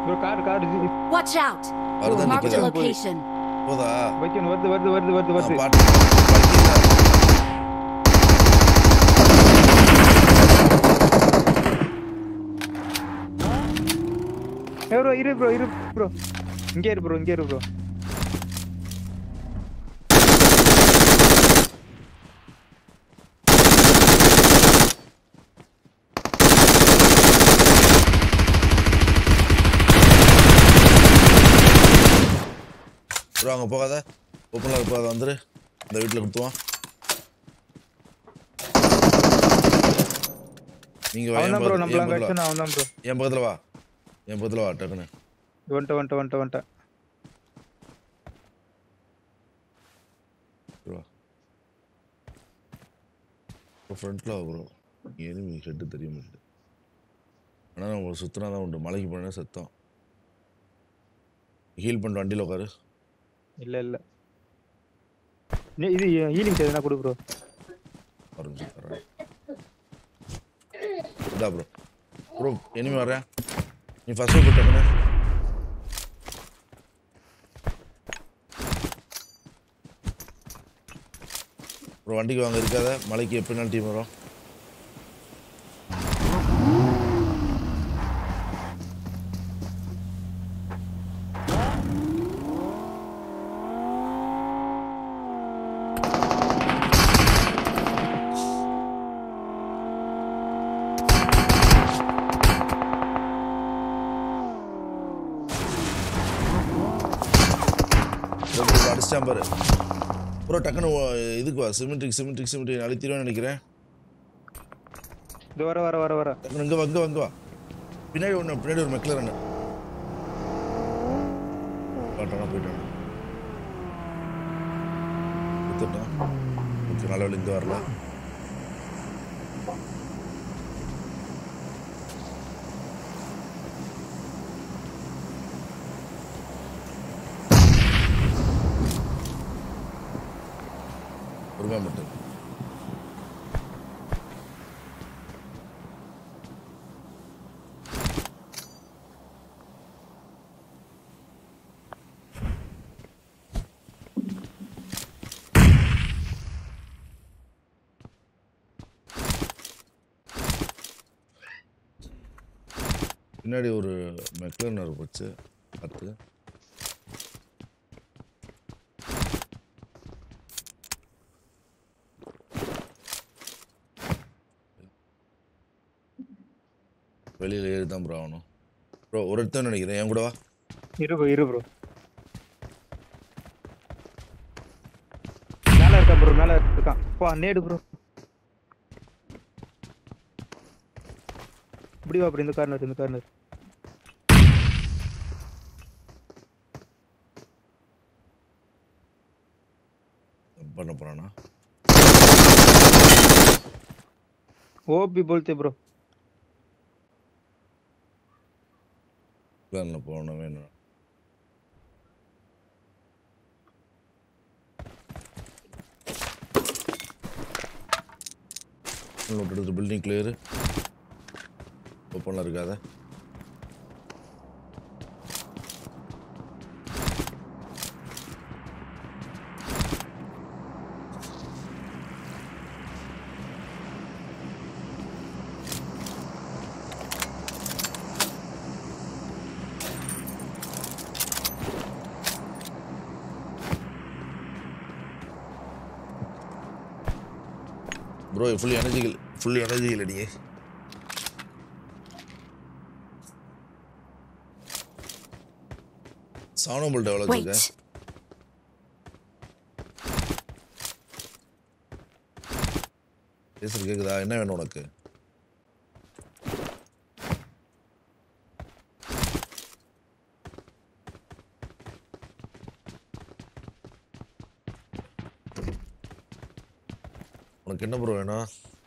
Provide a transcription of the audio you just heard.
bro car Watch out. வருதா Marked a நிக்குதா location. போதா வைக்கணும் வருது பாட்டு பைக்கில இரு bro இங்கே இரு bro ப்ரோ அங்க போகாத ஓப்பன்ல போகாத வந்துரு இந்த வீட்ல குத்துவான் நீங்க வா அவன் bro நம்மள அங்க அடிச்சானே அவன் bro என் பக்கத்துல வா டக்குனு வந்துட்ட ப்ரோ ஃப்ரண்ட்ல வா ப்ரோ எனிமி ஹெட் தெரிய மாட்டேங்குது ஆனா நம்ம சுத்தினா தான் உண்டு மலைக்கு போனா சத்தம் ஹீல் பண்ணிட்டு வண்டியில உட்காரு இல்ல நீ இது ஹீலிங் எதுனா கொடு bro ஒரு நிமிஷம் தரேன் இதா ப்ரோ எனிமி வரேன் நீ ஃபர்ஸ்ட் போய் டக்குனு ப்ரோ வண்டிக்கு வாங்க இருக்காத மலைக்கு எப்படினாலும் டீம் வரும் அடிச்சிட்டான் பாரு ப்ரோ டக்குனு இதுக்கு வா சிமெண்ட்ரிக் அழுத்திடுவேன்னு நினைக்கிறேன் இது வர டக்குனு இங்க வா பின்னாடி ஒரு மெக்லர் போயிட்டான் கொடுத்துட்டான் ஓகே நல்ல வேலை இங்கே வரல பொறுமையா மட்டும் பின்னாடி ஒரு மெக்லனர் போச்சு பார்த்து வெளியில் ஏறி தான் ப்ரோ ஆகணும் ப்ரோ ஒரு இடத்த நினைக்கிறேன் என் கூட வா இரு ப்ரோ மேல இருக்கான் போ நேடு ப்ரோ இப்படி வா ப்ரோ இந்த கார்னர் பண்ண போறானா ஓபி बोलते ப்ரோ பிளான்ல போகணும் வேணும் பில்டிங் கிளியர் ஓப்பன்ல இருக்காத ப்ரோ ஃபுல் எனர்ஜி இல்லடி சானோபல் டெவலப் இருக்க பேசுறது கேக்குதா என்ன வேணும் உனக்கு உனக்கு என்ன ப்ரோ வேணும்